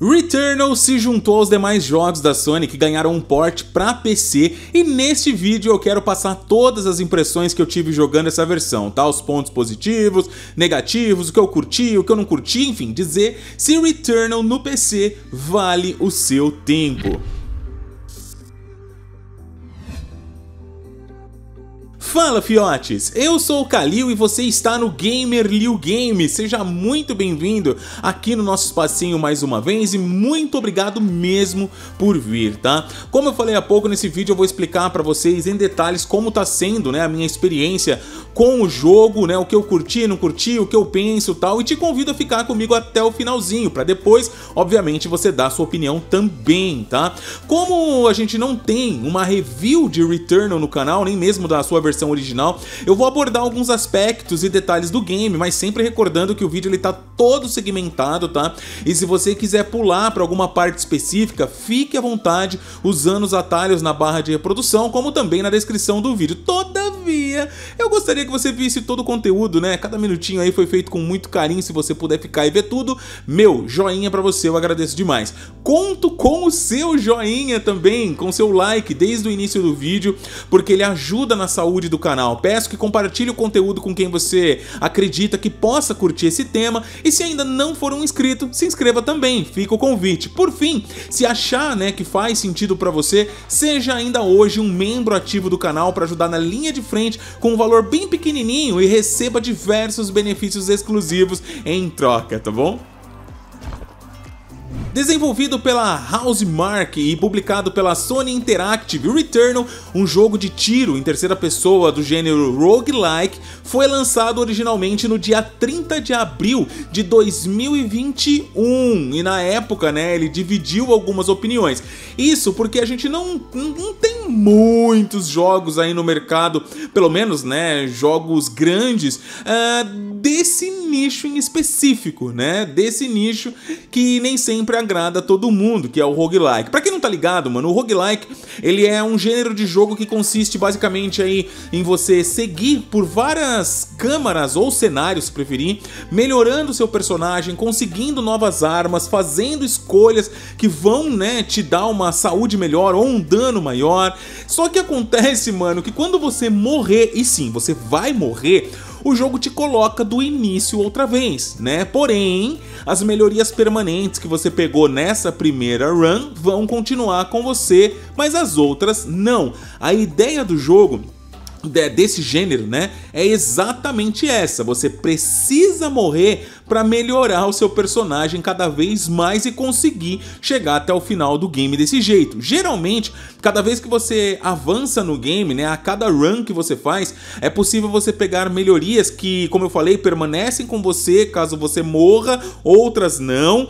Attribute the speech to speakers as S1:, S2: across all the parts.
S1: Returnal se juntou aos demais jogos da Sony que ganharam um port para PC e neste vídeo eu quero passar todas as impressões que eu tive jogando essa versão, tá? Os pontos positivos, negativos, o que eu curti, o que eu não curti, enfim, dizer se Returnal no PC vale o seu tempo. Fala fiotes, eu sou o Kalil e você está no Gamer Liu Game, seja muito bem-vindo aqui no nosso espacinho mais uma vez e muito obrigado mesmo por vir, tá? Como eu falei há pouco, nesse vídeo eu vou explicar pra vocês em detalhes como tá sendo, né, a minha experiência com o jogo, né, o que eu curti, não curti, o que eu penso e tal, e te convido a ficar comigo até o finalzinho, pra depois, obviamente, você dar a sua opinião também, tá? Como a gente não tem uma review de Returnal no canal, nem mesmo da sua versão original, eu vou abordar alguns aspectos e detalhes do game, mas sempre recordando que o vídeo ele tá todo segmentado, tá? E se você quiser pular para alguma parte específica, fique à vontade usando os atalhos na barra de reprodução, como também na descrição do vídeo. Todavia, eu gostaria que você visse todo o conteúdo, né? Cada minutinho aí foi feito com muito carinho, se você puder ficar e ver tudo, meu, joinha pra você, eu agradeço demais. Conto com o seu joinha também, com seu like desde o início do vídeo, porque ele ajuda na saúde do canal. Peço que compartilhe o conteúdo com quem você acredita que possa curtir esse tema e se ainda não for um inscrito, se inscreva também, fica o convite. Por fim, se achar, né, que faz sentido pra você, seja ainda hoje um membro ativo do canal para ajudar na linha de frente com um valor bem pequenininho e receba diversos benefícios exclusivos em troca, tá bom? Desenvolvido pela Housemarque e publicado pela Sony Interactive, Returnal, um jogo de tiro em terceira pessoa do gênero roguelike, foi lançado originalmente no dia 30 de abril de 2021 e na época, né, ele dividiu algumas opiniões. Isso porque a gente não tem muitos jogos aí no mercado, pelo menos, né, jogos grandes desse nicho em específico, né, desse nicho que nem sempre agrada todo mundo, que é o roguelike. Pra quem não tá ligado, mano, o roguelike, ele é um gênero de jogo que consiste basicamente aí em você seguir por várias câmaras ou cenários, se preferir, melhorando seu personagem, conseguindo novas armas, fazendo escolhas que vão, né, te dar uma saúde melhor ou um dano maior. Só que acontece, mano, que quando você morrer, e sim, você vai morrer, o jogo te coloca do início outra vez, né? Porém, as melhorias permanentes que você pegou nessa primeira run vão continuar com você, mas as outras não. A ideia do jogo desse gênero, né, é exatamente essa. Você precisa morrer para melhorar o seu personagem cada vez mais e conseguir chegar até o final do game desse jeito. Geralmente, cada vez que você avança no game, né, a cada run que você faz, é possível você pegar melhorias que, como eu falei, permanecem com você caso você morra, outras não,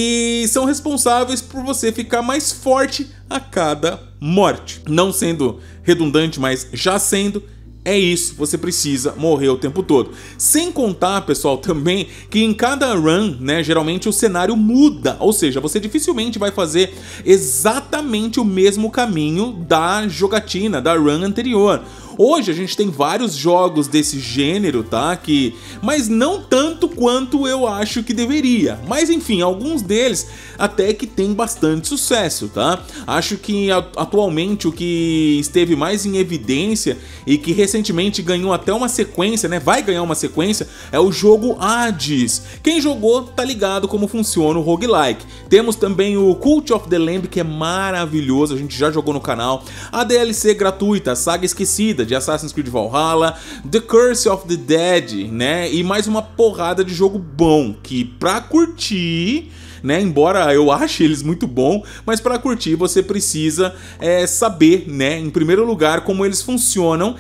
S1: e são responsáveis por você ficar mais forte a cada morte. Não sendo redundante, mas já sendo, é isso, você precisa morrer o tempo todo. Sem contar, pessoal, também que em cada run, né, geralmente o cenário muda, ou seja, você dificilmente vai fazer exatamente o mesmo caminho da jogatina, da run anterior. Hoje a gente tem vários jogos desse gênero, tá? Mas não tanto quanto eu acho que deveria. Mas enfim, alguns deles até que tem bastante sucesso, tá? Acho que atualmente o que esteve mais em evidência e que recentemente ganhou até uma sequência, né? Vai ganhar uma sequência, é o jogo Hades. Quem jogou tá ligado como funciona o roguelike. Temos também o Cult of the Lamb, que é maravilhoso, a gente já jogou no canal. A DLC gratuita, Saga Esquecida, de Assassin's Creed Valhalla, The Curse of the Dead, né, e mais uma porrada de jogo bom, que pra curtir, né, embora eu ache eles muito bom, mas pra curtir você precisa saber, né, em primeiro lugar como eles funcionam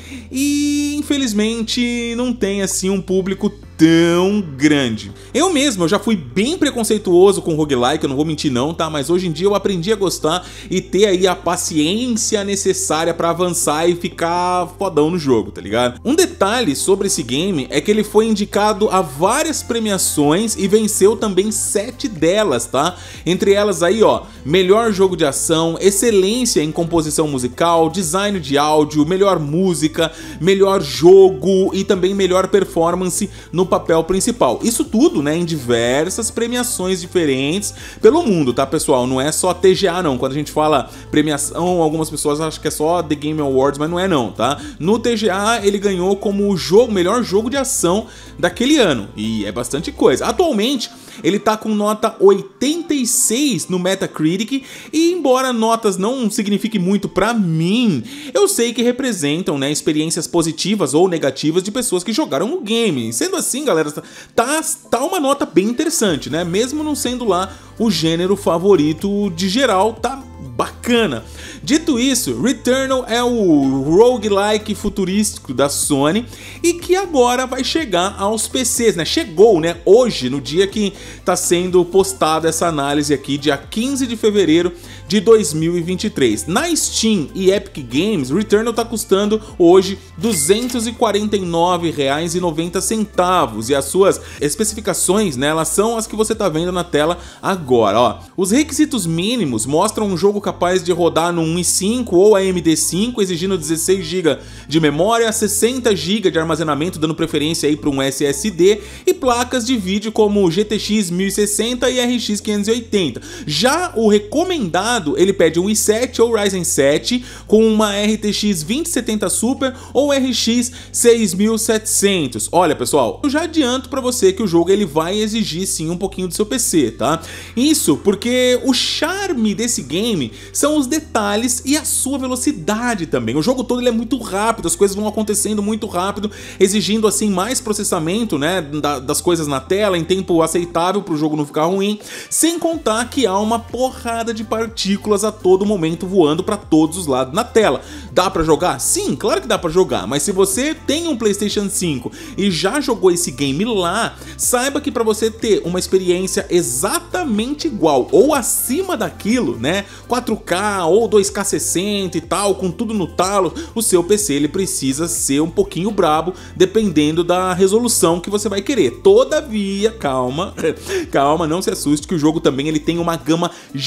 S1: e infelizmente não tem assim um público tão grande. Eu já fui bem preconceituoso com roguelike, eu não vou mentir não, tá? Mas hoje em dia eu aprendi a gostar e ter aí a paciência necessária pra avançar e ficar fodão no jogo, tá ligado? Um detalhe sobre esse game é que ele foi indicado a várias premiações e venceu também 7 delas, tá? Entre elas aí, ó, melhor jogo de ação, excelência em composição musical, design de áudio, melhor música, melhor jogo e também melhor performance no no papel principal. Isso tudo, né, em diversas premiações diferentes pelo mundo, tá, pessoal? Não é só TGA, não. Quando a gente fala premiação, algumas pessoas acham que é só The Game Awards, mas não é não, tá? No TGA ele ganhou como o melhor jogo de ação daquele ano, e é bastante coisa. Atualmente ele tá com nota 86 no Metacritic, e embora notas não signifiquem muito pra mim, eu sei que representam, né, experiências positivas ou negativas de pessoas que jogaram o game. Sendo assim, galera, tá uma nota bem interessante, né? Mesmo não sendo lá o gênero favorito de geral, tá bacana. Dito isso, Returnal é o roguelike futurístico da Sony e que agora vai chegar aos PCs, né? Chegou, né? Hoje, no dia que tá sendo postada essa análise aqui, dia 15 de fevereiro de 2023. Na Steam e Epic Games, Returnal tá custando hoje R$ 249,90 e as suas especificações, né, elas são as que você tá vendo na tela agora, ó. Os requisitos mínimos mostram um jogo capaz de rodar no 1.5 ou AMD5, exigindo 16 GB de memória, 60 GB de armazenamento, dando preferência aí para um SSD, e placas de vídeo como GTX 1060 e RX 580. Já o recomendado, ele pede um i7 ou Ryzen 7 com uma RTX 2070 Super ou RX 6700. Olha, pessoal, eu já adianto para você que o jogo ele vai exigir sim um pouquinho do seu PC, tá? Isso porque o charme desse game são os detalhes e a sua velocidade também. O jogo todo ele é muito rápido, as coisas vão acontecendo muito rápido, exigindo assim mais processamento, né, das coisas na tela em tempo aceitável para o jogo não ficar ruim, sem contar que há uma porrada de partículas a todo momento voando para todos os lados na tela. Dá para jogar? Sim, claro que dá para jogar, mas se você tem um PlayStation 5 e já jogou esse game lá, saiba que para você ter uma experiência exatamente igual ou acima daquilo, né, 4K ou 2K60 e tal, com tudo no talo, o seu PC ele precisa ser um pouquinho brabo, dependendo da resolução que você vai querer. Todavia, calma, calma, não se assuste que o jogo também ele tem uma gama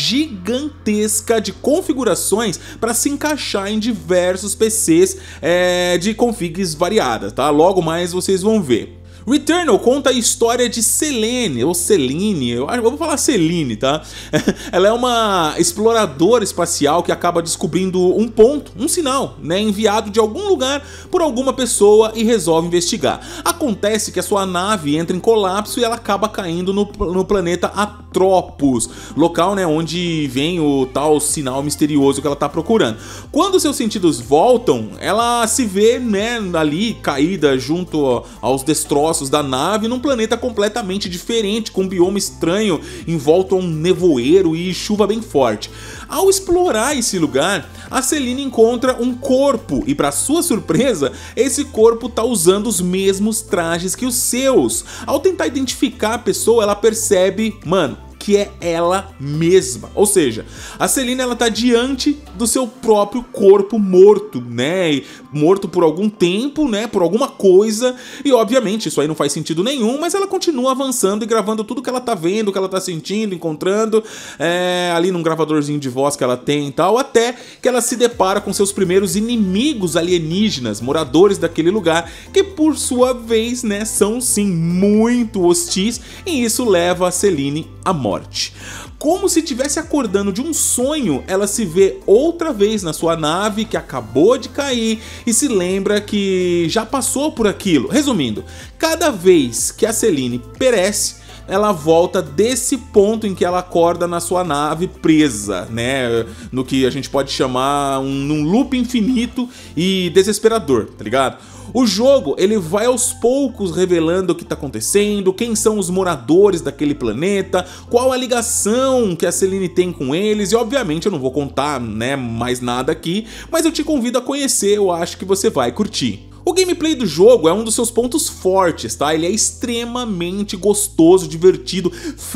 S1: gigantesca de configurações para se encaixar em diversos PCs de configs variadas, tá? Logo mais vocês vão ver. Returnal conta a história de Selene, ou Celine, eu vou falar Celine, tá? Ela é uma exploradora espacial que acaba descobrindo um ponto, um sinal, né, enviado de algum lugar por alguma pessoa e resolve investigar. Acontece que a sua nave entra em colapso e ela acaba caindo no planeta Atropos, local, né, onde vem o tal sinal misterioso que ela tá procurando. Quando seus sentidos voltam, ela se vê, né, ali caída junto aos destroços da nave num planeta completamente diferente, com um bioma estranho envolto a um nevoeiro e chuva bem forte. Ao explorar esse lugar, a Celine encontra um corpo e, para sua surpresa, esse corpo tá usando os mesmos trajes que os seus. Ao tentar identificar a pessoa, ela percebe, mano, que é ela mesma. Ou seja, a Celine ela tá diante do seu próprio corpo morto, né? Morto por algum tempo, né? Por alguma coisa. E obviamente isso aí não faz sentido nenhum, mas ela continua avançando e gravando tudo que ela tá vendo, que ela tá sentindo, encontrando ali num gravadorzinho de voz que ela tem e tal, até que ela se depara com seus primeiros inimigos alienígenas, moradores daquele lugar, que por sua vez, né, são sim muito hostis, e isso leva a Celine à morte. Como se estivesse acordando de um sonho, ela se vê outra vez na sua nave que acabou de cair e se lembra que já passou por aquilo. Resumindo, cada vez que a Celine perece, ela volta desse ponto em que ela acorda na sua nave presa, né? No que a gente pode chamar num loop infinito e desesperador, tá ligado? O jogo, ele vai aos poucos revelando o que tá acontecendo, quem são os moradores daquele planeta, qual a ligação que a Celine tem com eles, e obviamente eu não vou contar, né, mais nada aqui, mas eu te convido a conhecer, eu acho que você vai curtir. O gameplay do jogo é um dos seus pontos fortes, tá? Ele é extremamente gostoso, divertido,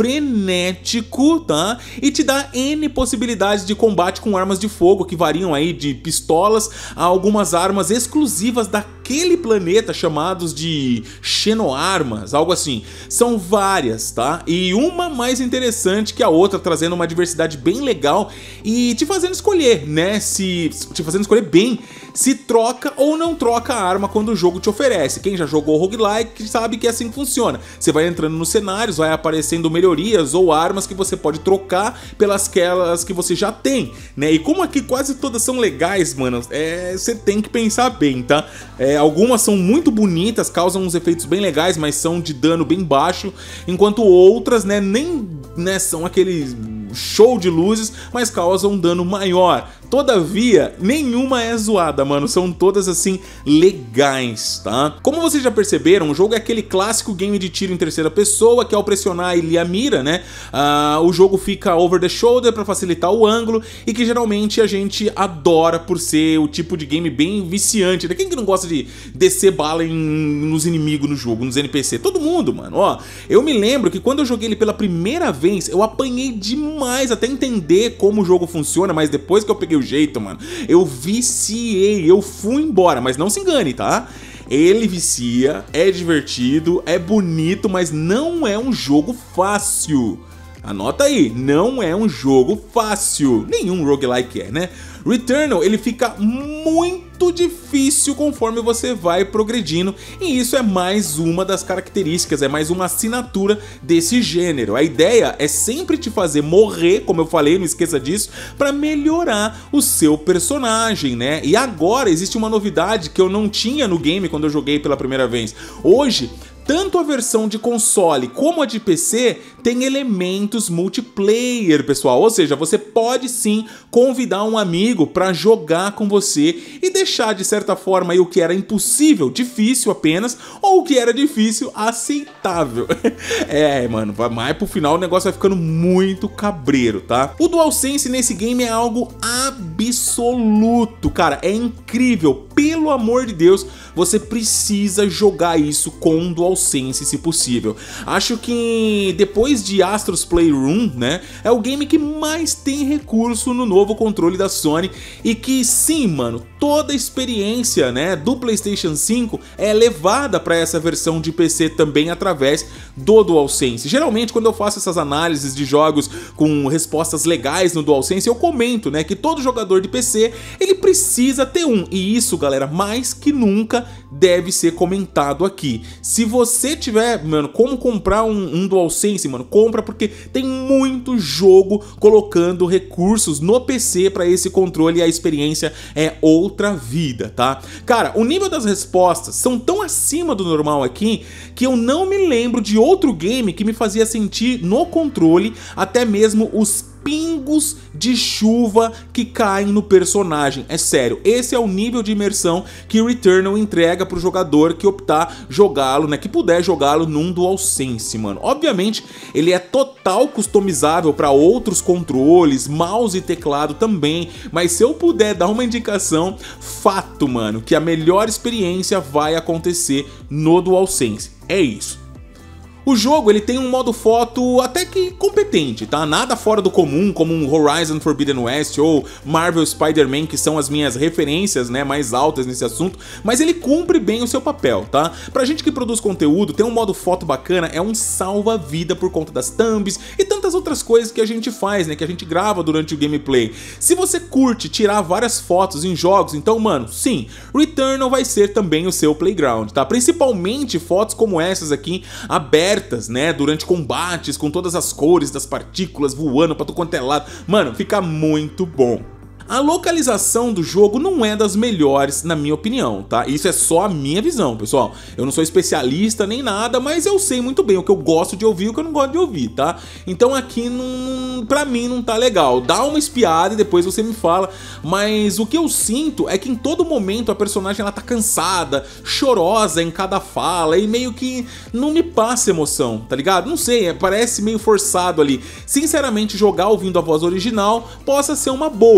S1: frenético, tá? E te dá N possibilidades de combate com armas de fogo que variam aí de pistolas a algumas armas exclusivas daquele naquele planeta chamados de Xenoarmas, algo assim. São várias, tá? E uma mais interessante que a outra, trazendo uma diversidade bem legal e te fazendo escolher, né? Te fazendo escolher bem se troca ou não troca a arma quando o jogo te oferece. Quem já jogou roguelike sabe que é assim que funciona. Você vai entrando nos cenários, vai aparecendo melhorias ou armas que você pode trocar pelas aquelas que você já tem, né? E como aqui quase todas são legais, mano, você tem que pensar bem, tá? Algumas são muito bonitas, causam uns efeitos bem legais, mas são de dano bem baixo, enquanto outras, né, nem são aqueles show de luzes, mas causam um dano maior. Todavia, nenhuma é zoada, mano, são todas assim legais, tá? Como vocês já perceberam, o jogo é aquele clássico game de tiro em terceira pessoa, que ao pressionar ele a mira, né, o jogo fica over the shoulder para facilitar o ângulo, e que geralmente a gente adora por ser o tipo de game bem viciante, né? Quem que não gosta de descer bala nos inimigos no jogo, nos NPC? Todo mundo, mano, ó. Eu me lembro que quando eu joguei ele pela primeira vez, eu apanhei demais até entender como o jogo funciona, mas depois que eu peguei o jeito, mano, eu viciei, eu fui embora, mas não se engane, tá? Ele vicia, é divertido, é bonito, mas não é um jogo fácil. Anota aí, não é um jogo fácil. Nenhum roguelike é, né? Returnal, ele fica muito difícil conforme você vai progredindo, e isso é mais uma das características, é mais uma assinatura desse gênero. A ideia é sempre te fazer morrer, como eu falei, não esqueça disso, para melhorar o seu personagem, né? E agora existe uma novidade que eu não tinha no game quando eu joguei pela primeira vez. Hoje, tanto a versão de console como a de PC tem elementos multiplayer, pessoal. Ou seja, você pode sim convidar um amigo para jogar com você e deixar de certa forma aí o que era impossível, difícil apenas, ou o que era difícil, aceitável. Mano, mas pro final o negócio vai ficando muito cabreiro, tá? O DualSense nesse game é algo absoluto, cara, é incrível. Pelo amor de Deus, você precisa jogar isso com um DualSense se possível. Acho que depois de Astro's Playroom, né, é o game que mais tem recurso no novo controle da Sony, e que sim, mano, toda a experiência, né, do PlayStation 5 é levada para essa versão de PC também através do DualSense. Geralmente quando eu faço essas análises de jogos com respostas legais no DualSense, eu comento, né, que todo jogador de PC, ele precisa ter um, e isso, galera, mais que nunca deve ser comentado aqui. Se você tiver, mano, como comprar um DualSense, mano, compra, porque tem muito jogo colocando recursos no PC para esse controle, e a experiência é outra vida, tá? Cara, o nível das respostas são tão acima do normal aqui que eu não me lembro de outro game que me fazia sentir no controle até mesmo os pingos de chuva que caem no personagem. É sério, esse é o nível de imersão que o Returnal entrega pro jogador que optar jogá-lo, né, que puder jogá-lo num DualSense, mano. Obviamente, ele é total customizável para outros controles, mouse e teclado também, mas se eu puder dar uma indicação, fato, mano, que a melhor experiência vai acontecer no DualSense. É isso. O jogo, ele tem um modo foto até que competente, tá? Nada fora do comum, como um Horizon Forbidden West ou Marvel Spider-Man, que são as minhas referências, né, mais altas nesse assunto, mas ele cumpre bem o seu papel, tá? Pra gente que produz conteúdo, ter um modo foto bacana é um salva-vida por conta das thumbs e tantas outras coisas que a gente faz, né, que a gente grava durante o gameplay. Se você curte tirar várias fotos em jogos, então, mano, sim, Returnal vai ser também o seu playground, tá? Principalmente fotos como essas aqui, abertas, né, durante combates, com todas as cores das partículas voando pra todo quanto é lado. Mano, fica muito bom. A localização do jogo não é das melhores, na minha opinião, tá? Isso é só a minha visão, pessoal. Eu não sou especialista nem nada, mas eu sei muito bem o que eu gosto de ouvir e o que eu não gosto de ouvir, tá? Então aqui, pra mim, não tá legal. Dá uma espiada e depois você me fala. Mas o que eu sinto é que em todo momento a personagem, ela tá cansada, chorosa em cada fala, e meio que não me passa emoção, tá ligado? Não sei, parece meio forçado ali. Sinceramente, jogar ouvindo a voz original possa ser uma boa, mas eu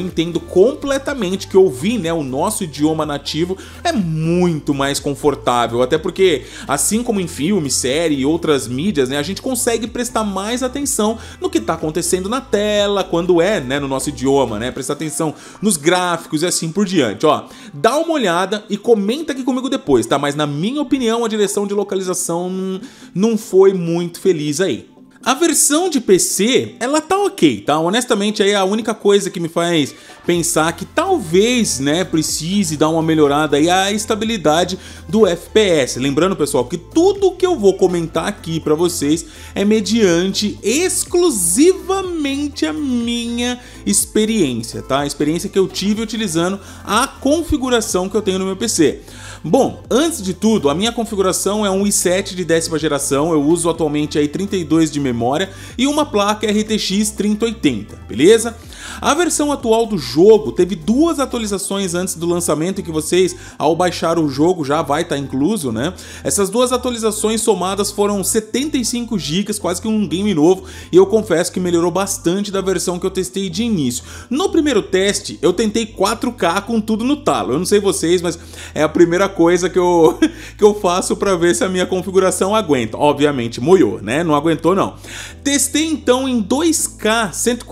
S1: entendo completamente que ouvir, né, o nosso idioma nativo é muito mais confortável, até porque, assim como em filme, série e outras mídias, né, a gente consegue prestar mais atenção no que tá acontecendo na tela, quando é, né, no nosso idioma, né, prestar atenção nos gráficos e assim por diante, ó. Dá uma olhada e comenta aqui comigo depois, tá? Mas na minha opinião, a direção de localização não foi muito feliz aí. A versão de PC, ela tá ok, tá? Honestamente, aí é a única coisa que me faz pensar que talvez, né, precise dar uma melhorada aí a estabilidade do FPS. Lembrando, pessoal, que tudo que eu vou comentar aqui pra vocês é mediante exclusivamente a minha experiência, tá? A experiência que eu tive utilizando a configuração que eu tenho no meu PC. Bom, antes de tudo, a minha configuração é um i7 de 10ª geração, eu uso atualmente aí 32 de memória e uma placa RTX 3080, beleza? A versão atual do jogo teve 2 atualizações antes do lançamento que vocês, ao baixar o jogo, já vai estar incluso, né? Essas 2 atualizações somadas foram 75 GB, quase que um game novo, e eu confesso que melhorou bastante da versão que eu testei de início. No primeiro teste, eu tentei 4K com tudo no talo, eu não sei vocês, mas é a primeira coisa que eu faço para ver se a minha configuração aguenta. Obviamente moiou, né? Não aguentou não. Testei então em 2K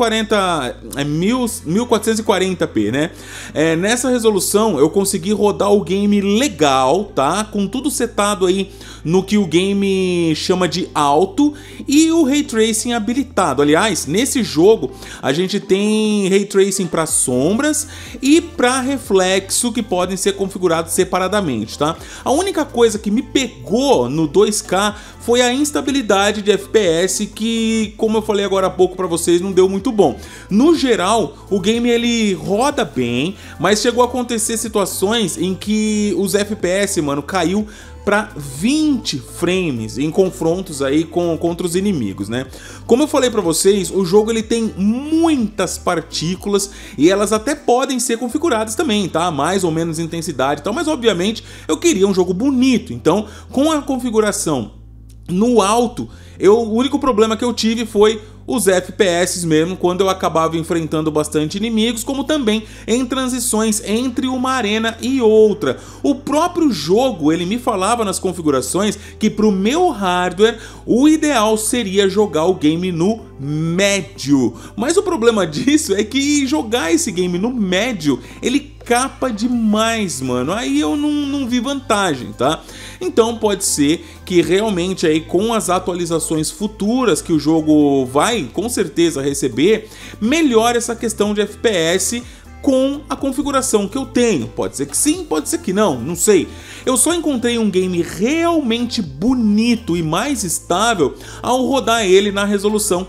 S1: 1440p, né? Nessa resolução eu consegui rodar o game legal, tá? Com tudo setado aí no que o game chama de alto e o Ray Tracing habilitado. Aliás, nesse jogo a gente tem Ray Tracing para sombras e para reflexo que podem ser configurados separadamente, tá? A única coisa que me pegou no 2K foi a instabilidade de FPS que, como eu falei agora há pouco para vocês, não deu muito bom. No geral, o game ele roda bem, mas chegou a acontecer situações em que os FPS, mano, caiu para 20 frames em confrontos aí contra os inimigos, né? Como eu falei para vocês, o jogo ele tem muitas partículas e elas até podem ser configuradas também, tá? Mais ou menos intensidade e tal, mas obviamente eu queria um jogo bonito, então com a configuração no alto, o único problema que eu tive foi os FPS mesmo, quando eu acabava enfrentando bastante inimigos, como também em transições entre uma arena e outra. O próprio jogo, ele me falava nas configurações que pro meu hardware, o ideal seria jogar o game no médio. Mas o problema disso é que jogar esse game no médio, ele capa demais, mano. Aí eu não vi vantagem, tá? Então pode ser que realmente aí com as atualizações futuras que o jogo vai com certeza receber, melhore essa questão de FPS com a configuração que eu tenho. Pode ser que sim, pode ser que não sei. Eu só encontrei um game realmente bonito e mais estável ao rodar ele na resolução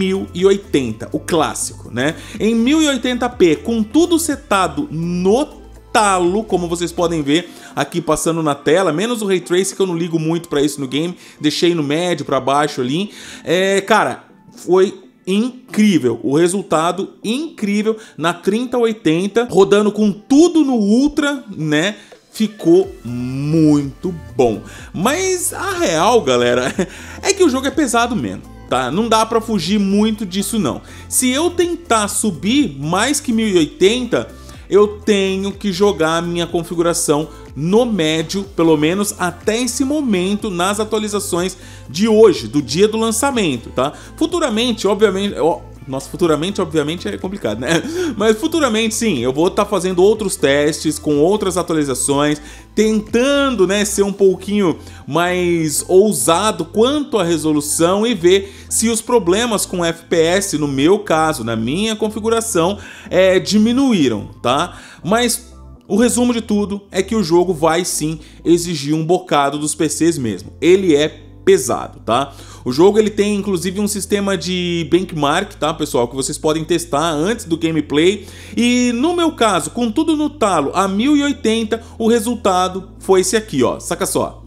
S1: 1080, o clássico, né? Em 1080p, com tudo setado no talo, como vocês podem ver aqui passando na tela, menos o Ray Tracing, que eu não ligo muito pra isso no game, deixei no médio pra baixo ali. Cara, foi incrível, o resultado incrível na 3080, rodando com tudo no Ultra, né? Ficou muito bom. Mas a real, galera, é que o jogo é pesado mesmo, tá? Não dá pra fugir muito disso não. Se eu tentar subir mais que 1080, eu tenho que jogar a minha configuração no médio, pelo menos até esse momento, nas atualizações de hoje, do dia do lançamento, tá? Futuramente, obviamente... Nossa, futuramente, obviamente, é complicado, né? Mas futuramente, sim, eu vou estar fazendo outros testes com outras atualizações, tentando, né, ser um pouquinho mais ousado quanto à resolução e ver se os problemas com FPS, no meu caso, na minha configuração, diminuíram, tá? Mas o resumo de tudo é que o jogo vai sim exigir um bocado dos PCs mesmo. Ele é pesado, tá? O jogo ele tem inclusive um sistema de benchmark, tá, pessoal, que vocês podem testar antes do gameplay. E no meu caso, com tudo no talo a 1080, o resultado foi esse aqui, ó. Saca só.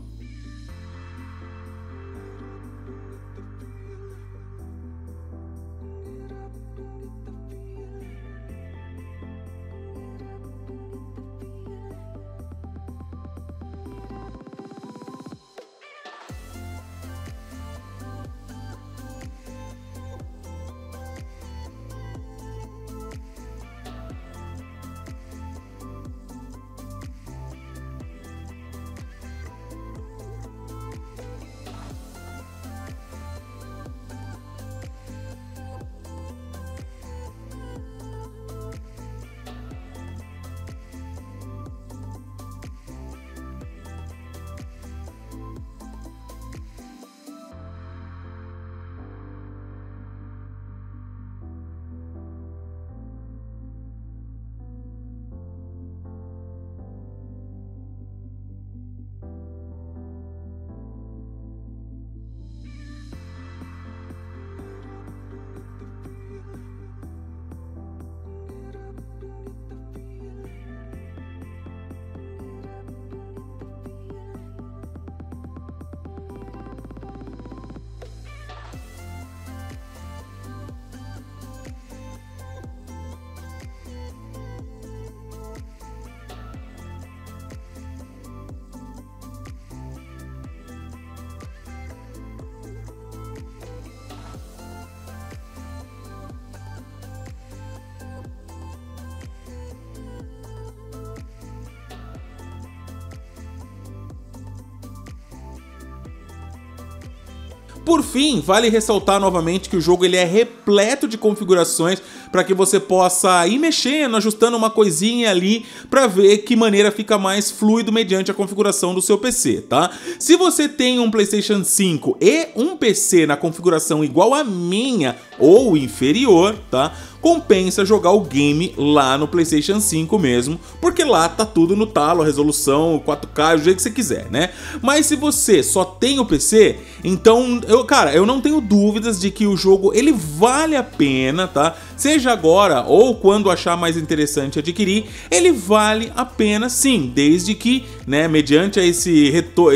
S1: Por fim, vale ressaltar novamente que o jogo ele é repleto de configurações para que você possa ir mexendo, ajustando uma coisinha ali para ver que maneira fica mais fluido mediante a configuração do seu PC, tá? Se você tem um PlayStation 5 e um PC na configuração igual a minha ou inferior, tá? Compensa jogar o game lá no PlayStation 5 mesmo, porque lá tá tudo no talo, a resolução, 4K, o jeito que você quiser, né? Mas se você só tem o PC, então, eu não tenho dúvidas de que o jogo, ele vale a pena, tá? Seja agora ou quando achar mais interessante adquirir, ele vale a pena sim, desde que, né, mediante esse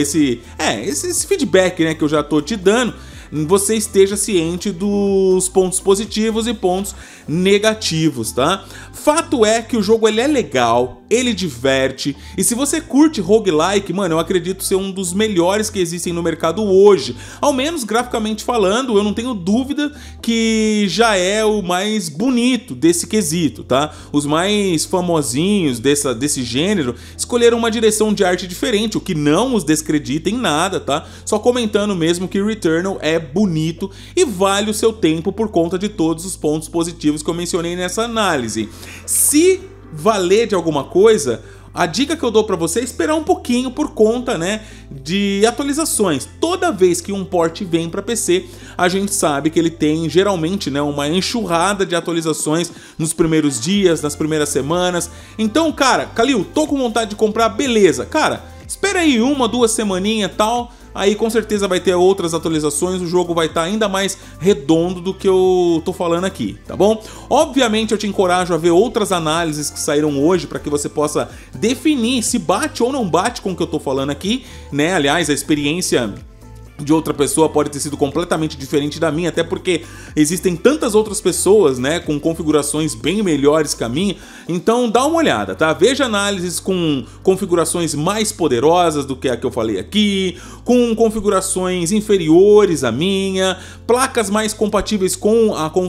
S1: feedback, né, que eu já tô te dando, você esteja ciente dos pontos positivos e pontos negativos, tá? Fato é que o jogo ele é legal, ele diverte, e se você curte roguelike, mano, eu acredito ser um dos melhores que existem no mercado hoje. Ao menos graficamente falando, eu não tenho dúvida que já é o mais bonito desse quesito, tá? Os mais famosinhos desse gênero escolheram uma direção de arte diferente, o que não os descredita em nada, tá? Só comentando mesmo que Returnal é bonito e vale o seu tempo por conta de todos os pontos positivos que eu mencionei nessa análise. Se valer de alguma coisa, a dica que eu dou pra você é esperar um pouquinho por conta, né, de atualizações. Toda vez que um port vem pra PC, a gente sabe que ele tem geralmente, né, uma enxurrada de atualizações nos primeiros dias, nas primeiras semanas. Então, cara, Kalil, tô com vontade de comprar, beleza. Cara, espera aí 1, 2 semaninhas e tal. Aí com certeza vai ter outras atualizações, o jogo vai estar ainda mais redondo do que eu tô falando aqui, tá bom? Obviamente eu te encorajo a ver outras análises que saíram hoje para que você possa definir se bate ou não bate com o que eu tô falando aqui, né? Aliás, a experiência de outra pessoa pode ter sido completamente diferente da minha, até porque existem tantas outras pessoas, né, com configurações bem melhores que a minha. Então dá uma olhada, tá? Veja análises com configurações mais poderosas do que a que eu falei aqui, com configurações inferiores à minha, placas mais compatíveis com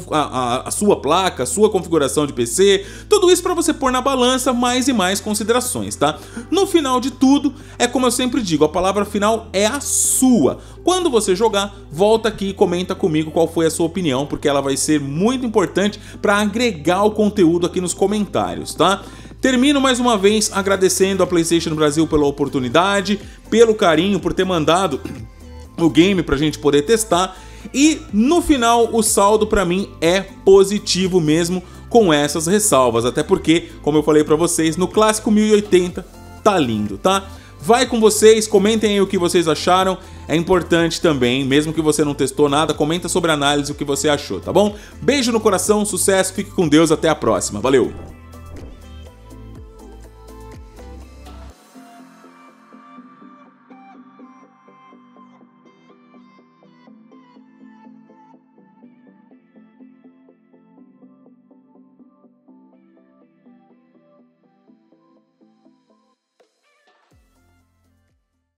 S1: a sua placa, a sua configuração de PC, tudo isso para você pôr na balança mais e mais considerações, tá? No final de tudo, é como eu sempre digo, a palavra final é a sua. Quando você jogar, volta aqui e comenta comigo qual foi a sua opinião, porque ela vai ser muito importante para agregar o conteúdo aqui nos comentários, tá? Termino mais uma vez agradecendo a PlayStation Brasil pela oportunidade, pelo carinho, por ter mandado o game pra gente poder testar. E no final o saldo pra mim é positivo mesmo, com essas ressalvas, até porque, como eu falei pra vocês, no clássico 1080 tá lindo, tá? Vai com vocês, comentem aí o que vocês acharam. É importante também, mesmo que você não testou nada, comenta sobre a análise o que você achou, tá bom? Beijo no coração, sucesso, fique com Deus, até a próxima, valeu!